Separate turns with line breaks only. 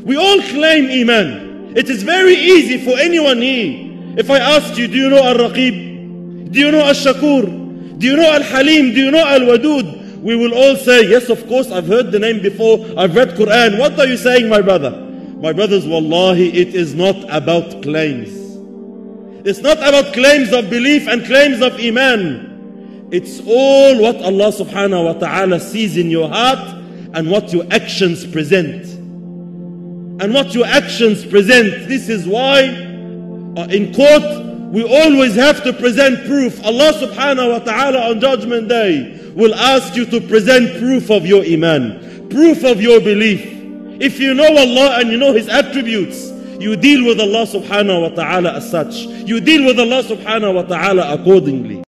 We all claim Iman. It is very easy for anyone here. If I asked you, do you know Al-Raqib? Do you know Al-Shakur? Do you know Al-Halim? Do you know Al-Wadud? We will all say, yes, of course, I've heard the name before. I've read Quran. What are you saying, my brother? My brothers, wallahi, it is not about claims. It's not about claims of belief and claims of Iman. It's all what Allah subhanahu wa ta'ala sees in your heart and what your actions present. And what your actions present. This is why in court we always have to present proof. Allah subhanahu wa ta'ala on Judgment Day will ask you to present proof of your Iman, proof of your belief. If you know Allah and you know His attributes, you deal with Allah subhanahu wa ta'ala as such. You deal with Allah subhanahu wa ta'ala accordingly.